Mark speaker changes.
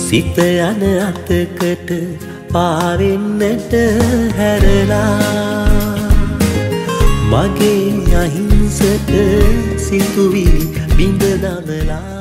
Speaker 1: සිත යන අතකට පාවෙන්නට හැරලා මගේ අහිංසක සිතුවිලි බිඳ දමලා